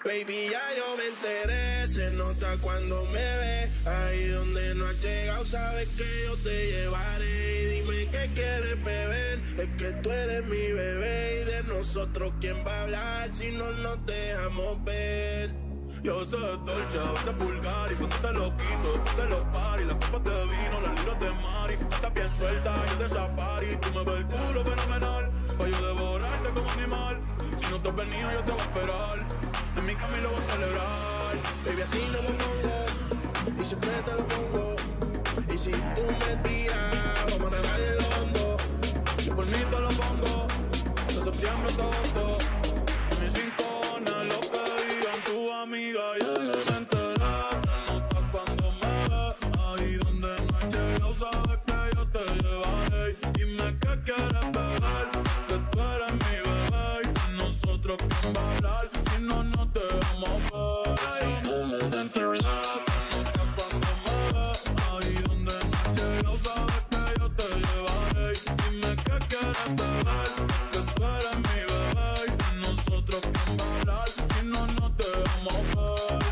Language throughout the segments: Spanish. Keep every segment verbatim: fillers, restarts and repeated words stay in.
Baby, ya yo me enteré, se nota cuando me ve. Ahí donde no has llegado, sabes que yo te llevaré. Y dime qué quieres beber, es que tú eres mi bebé. Y de nosotros, ¿quién va a hablar si no nos dejamos ver? Yo sé Dolce, a veces vulgar. Y cuando te lo quito, después de los paris, las copas de vino, las libras de Mari. Estás bien suelta, yo de safari. Tú me ves el culo fenomenal, pa' yo devorarte como animal. Si no te has venido, yo te voy a esperar. En mi cama y lo voy a celebrar. Baby, a ti no me pongo, y siempre te lo pongo. Y si tú me tiras, vamos a nadar en lo hondo. Si por mí te lo pongo, de septiembre hasta agosto. En mis rincones, lo que digan tu amiga, ya yo me enteré. Se nota cuando me ves, ahí donde no has llegado, sabes que yo te llevaré. Dime qué quieres beber, que tú eres mi bebé. Y de nosotros, ¿quién va a hablar? Si no, no te vamos a ver. Te enteré. Se nota cuando me ves, ahí donde no has llegado, sabes que yo te llevaré. Dime qué quieres beber, que tú eres mi bebé. Y de nosotros, ¿quién va a hablar? Si no, no te vamos a ver.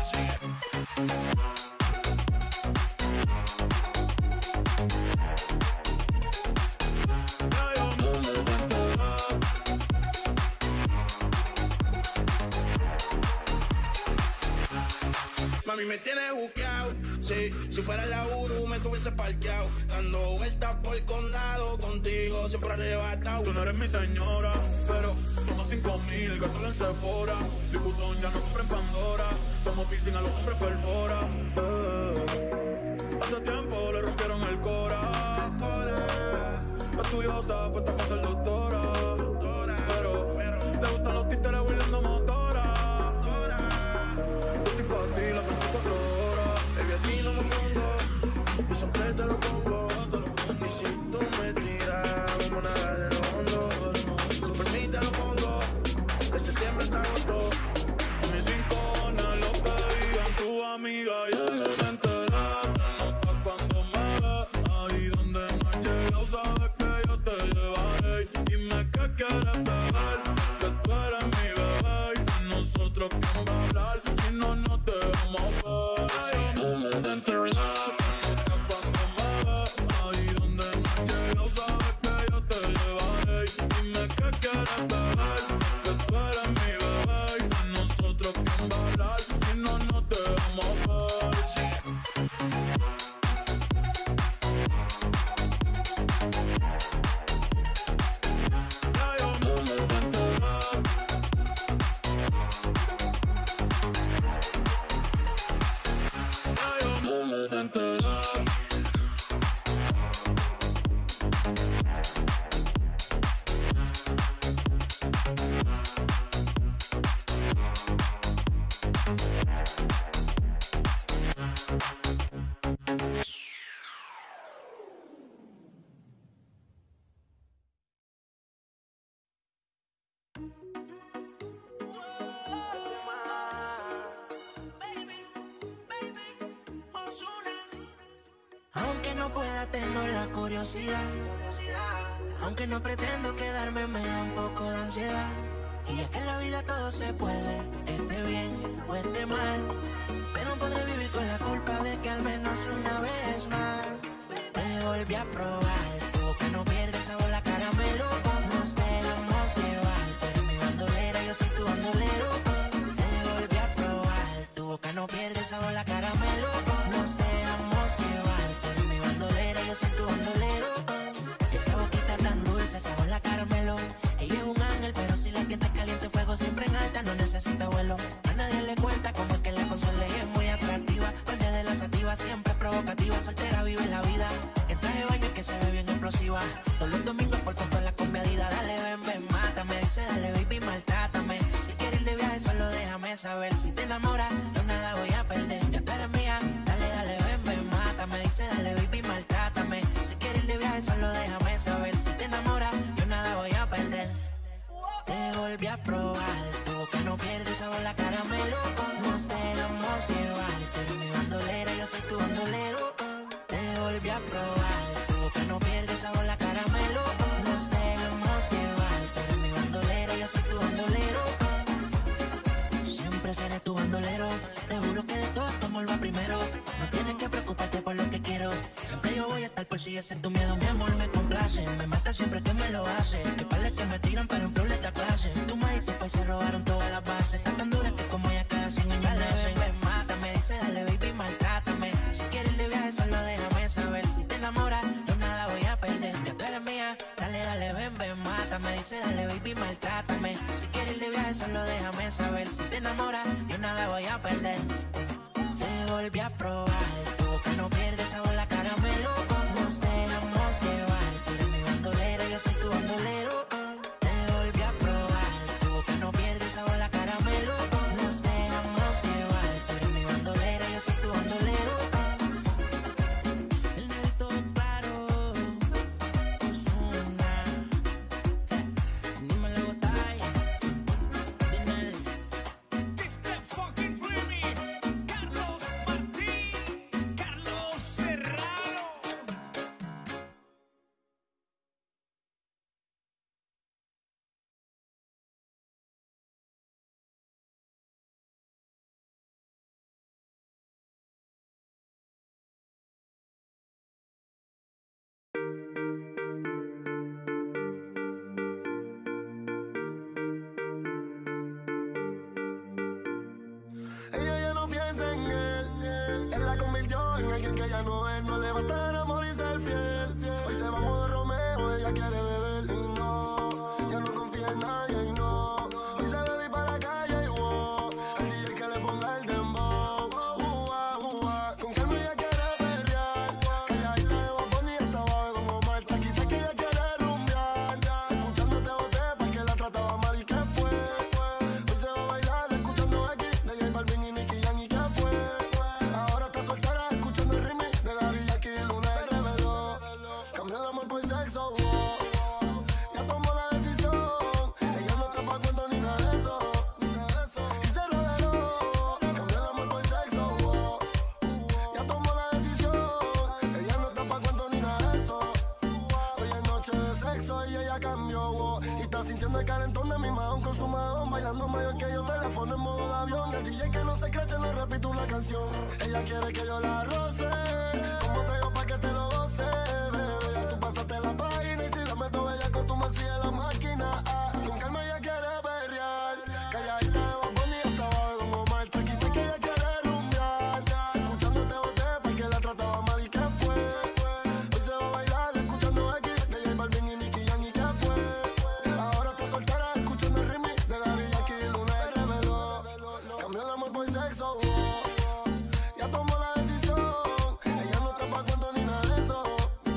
Mami, me tienes buqueado, sí. Si fuera la Uru me tuviese parqueado, dando vueltas por el condado, contigo siempre arrebatado. Tú no eres mi señora, pero toma cinco mil, gástalo en Sephora. Licutón ya no compra en Pandora, tomo piercing a los hombres perfora. eh. Hace tiempo le rompieron el cora. Estudiosa, puesta para ser doctora, pero le gustan los títeres huirleando motora. Yo estoy pa' ti las veinticuatro horas. Baby, a ti no me pongo, y siempre te lo pongo. Y si tú me tiras, vamos a nadar en lo hondo. Si por mí te lo pongo, de septiembre hasta agosto. En mis rincones, lo que digan tu amiga, ya yo me enteré. Se nota cuando me ves, ahí donde no has llegado, sabes que yo te llevaré. Dime qué quieres beber, que tú eres mi bebé. Y de nosotros, ¿quién va a hablar? Si no, no te vamos a ver. Te enteré. Se nota cuando me ves, ahí donde no has llegado, sabes que yo te llevaré. Dime qué quieres beber, que tú eres mi bebé. Y de nosotros, ¿quién va a hablar? Si no, no te vamos a ver. Ya yo me enteré. Ya yo me enteré. Aunque no pueda, tengo la curiosidad. Aunque no pretendo quedarme, me da un poco de ansiedad. Y es que en la vida todo se puede, esté bien o esté mal. Pero podré vivir con la culpa de que al menos una vez más te volví a probar. Tu boca no pierde sabor, la caramelo. Nos dejamos llevar. Tú eres mi bandolera, yo soy tu bandolero. Te volví a probar. Tu boca no pierde sabor, la caramelo. Nos dejamos llevar. Tú eres mi bandolera, yo soy tu bandolero. Esa boquita tan dulce, sabor la caramelo. Ella es un ángel, pero si la piel caliente, fuego siempre en alta, no necesita vuelo. A nadie le cuenta cómo es que la consuela ella es muy atractiva. Parte de la sativa, siempre provocativa. Soltera vive la vida. En traje de baño que se ve bien explosiva. Todos los domingos por tanto en la combiadida. Dale, ven, ven, mátame. Dice, dale, baby, maltrátame. Si quieres ir de viaje, solo déjame saber. Si te enamoras, yo nada voy a perder. Ya tú eres mía. Dale, dale, ven, ven, mátame. Dice, dale, baby, maltrátame. Si quieres ir de viaje, solo déjame saber. Si te enamoras, yo nada voy a perder. Te volví a probar. Tu boca no pierde sabor, la caramelo. Nos dejamos llevar. Tú eres mi bandolera, yo soy tu bandolero. Te volví a probar. Tu boca no pierde sabor, la caramelo. Nos dejamos llevar. Tú eres mi bandolera, yo soy tu bandolero. Siempre siempre seré tu bandolero. Te juro que de todo este amor va primero. No tienes que preocuparte por lo que quiero. Siempre yo voy a estar por si ese es tu miedo. Mi amor me complace, me mata siempre que me lo hace. Que parles que me tiran pero en flor de esta clase. Tu madre y tu país se robaron todas las bases. Están tan duras que como ella cada cien años le hacen. Ven, mátame, dice dale baby, maltrátame. Si quieres ir de viaje solo déjame saber. Si te enamoras yo nada voy a perder. Ya tú eres mía, dale, dale, ven, ven, mátame. Dice dale baby, maltrátame. Si quieres ir de viaje solo déjame saber. Si te enamoras yo nada voy a perder. Te volví a probar, tu boca no pierde sabor, la caramelo. Nos dejamos llevar, tú eres mi bandolera, yo soy tu bandolero. Te volví a probar, tu boca no pierde sabor, la caramelo. Nos dejamos llevar, tú eres mi bandolera, yo soy tu bandolero. El negrito claro, Ozuna. Dímelo, Botay, dímelo. It's the fucking dreaming. Carlos Martín, Carlos Serrano. Ella ya no piensa en él, él la convirtió en alguien que ya no es. No le basta el amor y ser fiel. Hoy se va modo Romeo, ella quiere beber y no, ya no confía en nadie y no. Hoy se bebe y para la calle y wow, el D J que le ponga el dembow. Ua, ua, con calma ella quiere perrear, calladita de Bad Bunny estaba como Omar. Taquita que ella quiere rumbear, escuchándote boté porque la trataba mal y que fue. Hoy se va a bailar escuchando aquí de J Balvin y Nicky Jam y que fue. Ahora está soltera escuchando el remix de Daddy Yankee y Luna. Se reveló, cambió el amor por sexo, oh. Ya tomó la decisión, ella no está pa' cuento ni nada de eso. Y se reveló, cambió el amor por sexo, oh. Ya tomó la decisión, ella no está pa' cuento ni nada de eso. Hoy es noche de sexo y ella cambió, oh. Y está sintiendo el calentón de mi mahón con su mahón, bailando mayor que yo, teléfono en modo de avión. El D J que no se creche, no repito una canción. Ella quiere que yo la roce, como te digo pa' que te lo goce, bebé. Ya tú pasaste la página y si la meto bella con tu mancilla la máquina, ah. Con calma ella quiere perrear, calladita de Bad Bunny estaba con Omar. Taquita que ella quiere rumbear, escuchándote boté porque la trataba mal y que fue. Hoy se va a bailar escuchando aquí de J Balvin y Nicky Jam y que fue. Ahora está soltera escuchando el remix de Daddy Yankee y Luna. Se reveló, cambió el amor por sexo, oh. Ya tomó la decisión, ella no está pa' cuento ni nada de eso.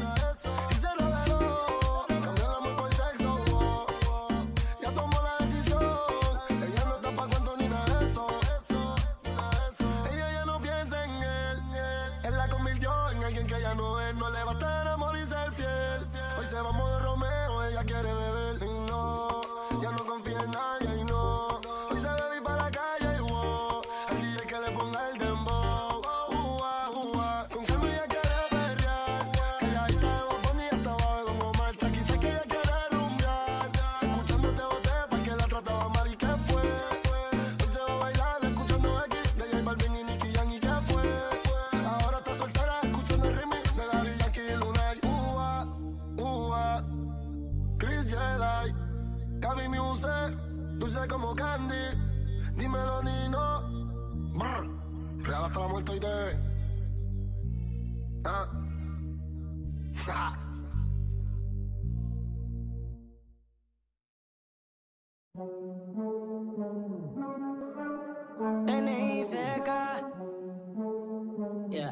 Y se reveló, cambió el amor por sexo, oh. Ya tomó la decisión, ella no está pa' cuento ni nada de eso. Ella ya no piensa en él, él la convirtió en alguien que ya no es. No le basta el amor y ser fiel. Hoy se va modo Romeo, ella quiere beber y no, ya no confía en nadie y no. Hoy se bebe y para la calle y wow, el D J que le ponga el dembow. Ua, ua, con calma ella quiere perrear, calladita de Bad Bunny estaba con Omar. Taquita que ella quiere rumbear, escuchándote boté porque la trataba mal y que fue. Hoy se va a bailar escuchando aquí de J Balvin y Nicky Jam y que fue. Ahora está soltera escuchando el remix de Daddy Yankee y Luna. Ua, ua, Chris Jedi, Gaby Muse, dulce como candy. Dímelo, Nino. Brr. Real hasta la muerte y te. Ah. Ja. N I C K. Yeah.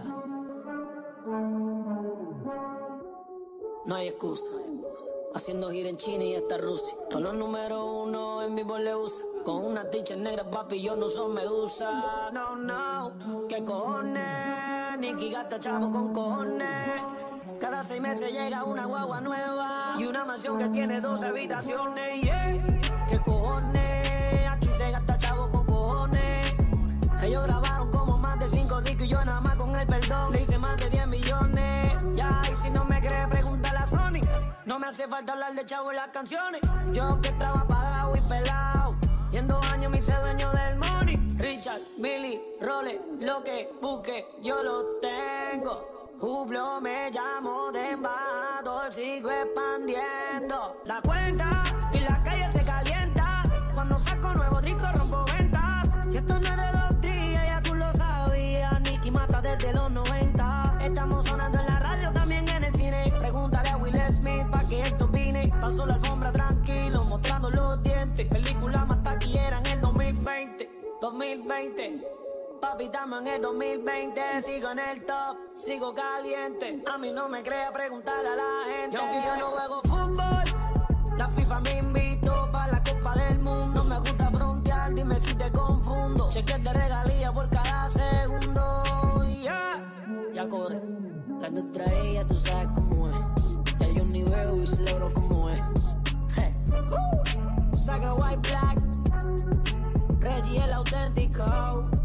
No hay excusa. Haciendo gira en China y hasta Rusia. Todos los números uno en vivo le usa. Con una ticha negra, papi, yo no soy medusa. No, no. ¿Qué cojones? Nicky gasta chavo con cojones. Cada seis meses llega una guagua nueva y una mansión que tiene dos habitaciones. Yeah. ¿Qué cojones? Aquí se gasta chavo con cojones. Ellos grabaron como más de cinco discos y yo nada más con el perdón le hice más de diez millones. Ya, y si no me crees, pregúntale a Sony. No me hace falta hablar de chavo en las canciones. Yo que estaba apagado y pelado, y en dos años me hice dueño del money. Rich Richard, Millie, Role, lo que busque, yo lo tengo. Jublo, me llamo de embajador, sigo expandiendo la cuenta y la calle se calienta. Cuando saco nuevo disco rompo ventas. Y esto no es de dos días, ya tú lo sabías. Nicky mata desde los noventa. Estamos sonando en la radio, también en el cine. Pregúntale a Will Smith pa' que esto vine. Paso la alfombra tranquilo, mostrando los dientes. Película más taquillera en el dos mil veinte. dos mil veinte. Papi, estamos en el dos mil veinte. Sigo en el top, sigo caliente. A mí no me crea preguntarle a la gente. Y aunque yo no juego fútbol, la FIFA me invitó para la Copa del Mundo. Me gusta frontear, dime si te confundo. Cheques de regalía por cada segundo. Yeah. Ya corre, la industria ella tú sabes cómo es. Ya yo ni veo y celebro como es. Hey. Uh. Saga White Black, Reggie el auténtico.